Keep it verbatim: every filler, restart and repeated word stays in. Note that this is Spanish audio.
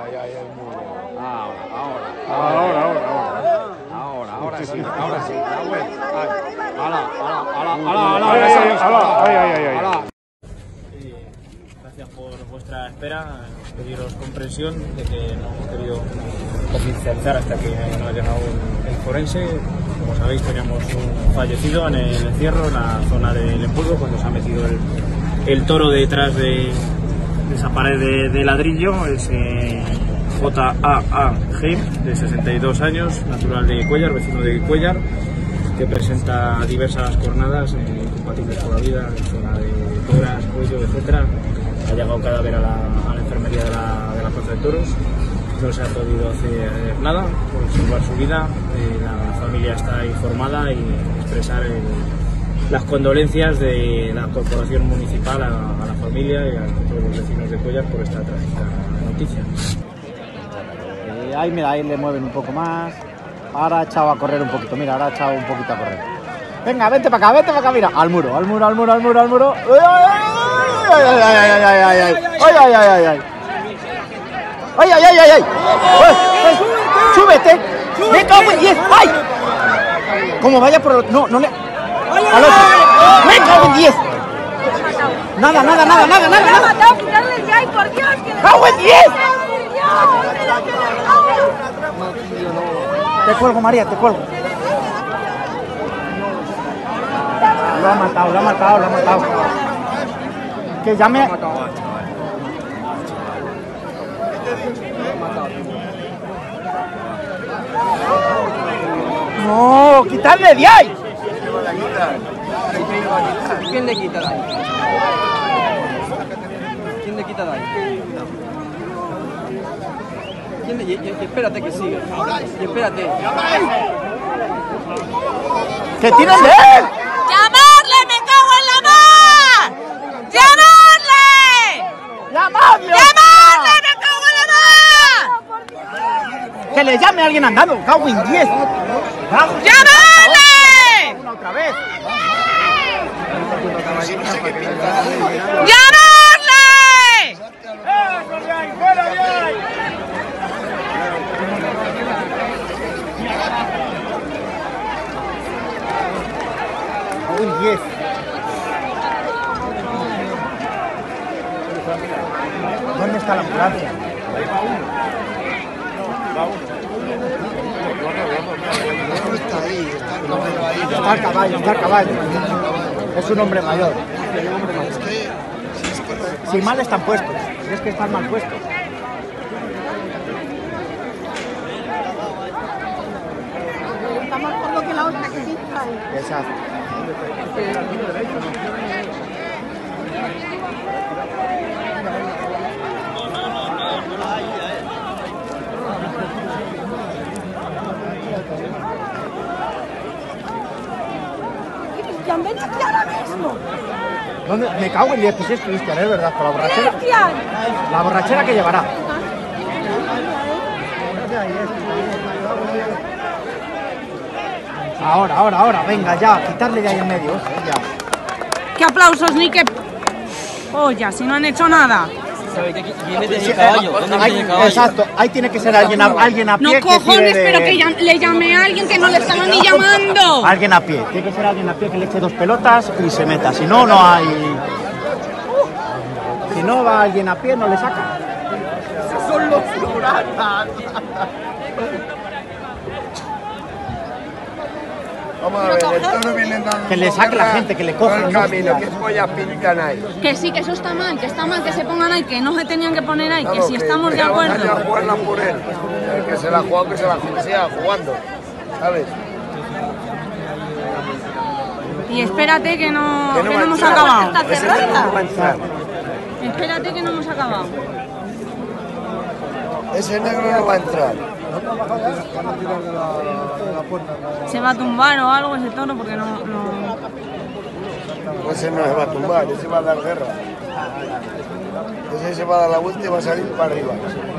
ay, ay, el muro. Ahora, ahora. Ahora, ahora, ahora. Ahora, ahora sí, ahora sí. La vuelta. Ala, ala, ala, ala, ala. Ay, ay, ay, ay, ay. Gracias por vuestra espera, pediros comprensión de que no hemos querido oficializar hasta que no ha llegado el, el forense. Como sabéis, teníamos un fallecido en el encierro, en la zona del Empurgo, cuando se ha metido el, el toro detrás de, de esa pared de, de ladrillo. Ese J A A G, de sesenta y dos años, natural de Cuéllar, vecino de Cuéllar, que presenta diversas cornadas eh, incompatibles con la vida, en zona de toras, cuello, etcétera. Ha llegado cadáver a la, a la enfermería de la, de la Plaza de Toros. No se ha podido hacer nada por salvar su vida. Eh, la familia está informada y expresar el, las condolencias de la corporación municipal a, a la familia y a todos los vecinos de Cuéllar por esta trágica noticia. Eh, ahí, mira, ahí le mueven un poco más. Ahora ha echado a correr un poquito, mira, ahora ha echado un poquito a correr. Venga, vente para acá, vente para acá, mira. Al muro, al muro, al muro, al muro, al muro. ¡Ay, ay, ay, ay, ay, ay, ay, ay, ay, ay, ay, ay, ay! ¡Ay, ay, ay, ay, ay! ¡Súbete! ¡Me cago en diez! ¡Ay! Como vaya por el... No, no le... Al otro. ¡Me cago en diez! Nada, nada, nada, nada, nada, nada. ¡Cago en diez! Te cuelgo, María, te cuelgo. Lo ha matado, lo ha matado, lo ha matado. Que llame... No, quitarle de ahí. ¿Quién le quita de ahí? ¿Quién le quita de ahí? ¿Quién le... y, y, espérate que sigue. Y espérate. ¡Que tiren de él! ¡Llamarle! ¡Me cago en la mar! ¡Llamarle! ¡Llamadle! ¡Llamarle! ¡Me cago en la mar! ¡Que le llame a alguien andando! ¡Cago en diez! ¡Llamarle! Una otra vez. ¡Llamarle! Cago en diez. ¿Dónde está la ambulancia? Está el caballo, está el caballo. Es un hombre mayor. Si mal están puestos, es que están mal puestos. Está más por lo que la otra que sí trae. Exacto. Cristian, ven aquí ahora mismo. ¿Dónde? Me cago en diez, pues es Cristian, es verdad, con la borrachera. Cristian. La borrachera que llevará. Ahora, ahora, ahora, venga ya, quitarle de ahí en medio, ya. ¡Qué aplausos, ni qué... Olla, si no han hecho nada! ¿Quién mete el caballo? ¿Dónde mete el caballo? Exacto, ahí tiene que ser alguien a, alguien a pie. No que cojones, tire de- pero que llam- le llame a alguien que no le estaban ni llamando. Alguien a pie, tiene que ser alguien a pie que le eche dos pelotas y se meta, si no, no hay... Si no va alguien a pie, no le saca. Son los piratas. Vamos a ver, el toro viene dando Que le saque la gente, que le coja, el no, camino, hostia. que pollas pintan ahí. Que sí, que eso está mal, que está mal que se pongan ahí, que no se tenían que poner ahí, que Vamos, si estamos de que vaya a acuerdo. jugarla por él. El que se la juega, que se la siga jugando, ¿sabes? Y espérate que no, Que no que va no a hemos entrar. acabado. Ese negro no va a entrar. Espérate que no hemos acabado. Ese negro no va a entrar. Se va a tumbar o algo ese toro porque no... no... Pues ese no se va a tumbar, ese va a dar guerra. Ese se va a dar la vuelta y va a salir para arriba.